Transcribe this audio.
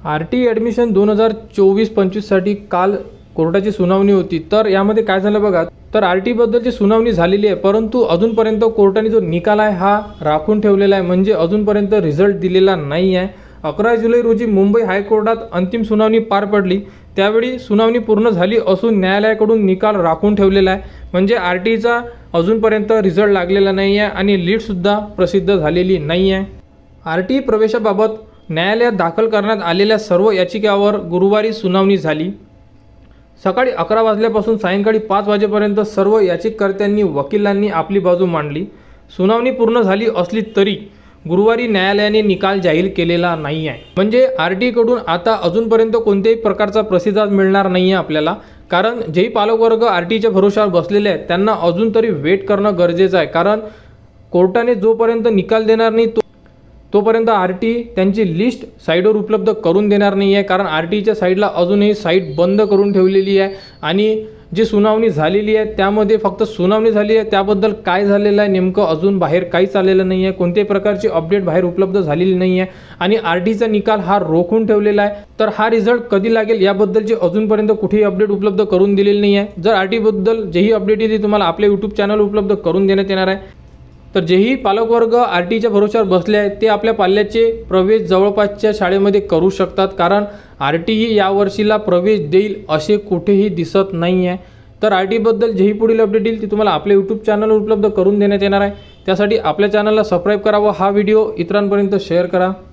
RT admission 2024-25साठी काल कोर्टाची सुनावणी होती। तर यामध्ये काय झालं बघा, तर RT बद्दलची सुनावणी झालेली आहे, परंतु अजूनपर्यंत कोर्टाने जो निकाल आहे हा राखून ठेवलेला आहे, म्हणजे अजूनपर्यंत रिझल्ट दिलेला नाही आहे। 11 जुलै रोजी मुंबई हायकोर्टात अंतिम सुनावणी पार पडली। त्यावेळी सुनावणी पूर्ण झाली असून न्यायालयाकडून निकाल राखून ठेवलेला आहे, म्हणजे RTचा अजूनपर्यंत रिझल्ट लागलेला नाही आहे आणि लीडसुद्धा प्रसिद्ध झालेली नाही आहे। RT प्रवेशाबाबत न्यायालयात दाखल करण्यात आलेल्या सर्व याचिकांवर गुरुवारी सुनावणी झाली। सकाळी 11 वाजल्यापासून सायंकाळी 5 वाजेपर्यंत सर्व याचिकाकर्त्यांनी वकिलांनी आपली बाजू मांडली। सुनावणी पूर्ण झाली असली तरी गुरुवारी न्यायालयाने निकाल जाहीर केलेला नाही आहे, म्हणजे RT कडून आता अजूनपर्यंत कोणत्याही प्रकारचा प्रतिसाद मिळणार नाही आहे आपल्याला, कारण जेही पालकवर्ग RTच्या भरोशावर बसलेले आहेत त्यांना अजून तरी वेट करणं गरजेचं आहे, कारण कोर्टाने जोपर्यंत निकाल देणार नाही तोपर्यंत RT त्यांची लिस्ट साईडवर उपलब्ध करून देणार नाही आहे, कारण RTच्या साईडला अजूनही साईट बंद करून ठेवलेली आहे आणि जी सुनावणी झालेली आहे त्यामध्ये फक्त सुनावणी झाली आहे, त्याबद्दल काय झालेलं आहे नेमकं अजून बाहेर काहीच आलेलं नाही आहे, कोणत्याही प्रकारची अपडेट बाहेर उपलब्ध झालेली नाही आहे आणि RTचा निकाल हा रोखून ठेवलेला आहे। तर हा रिझल्ट कधी लागेल याबद्दलची अजूनपर्यंत कुठेही अपडेट उपलब्ध करून दिलेली नाही आहे। जर RT बद्दल जेही अपडेट येते तुम्हाला आपल्या YouTube चॅनल उपलब्ध करून देण्यात येणार आहे। तर जेही पालकवर्ग RTच्या भरोशावर बसले आहेत ते आपल्या पाल्याचे प्रवेश जवळपासच्या शाळेमध्ये करू शकतात, कारण RT ही या वर्षीला प्रवेश देईल असे कुठेही दिसत नाही आहे। तर RT बद्दल जेही पुढील अपडेट येईल ती तुम्हाला आपल्या YouTube चॅनलवर उपलब्ध करून देण्यात येणार आहे। त्यासाठी आपल्या चॅनलला सबस्क्राईब करा व हा व्हिडिओ इतरांपर्यंत शेअर करा।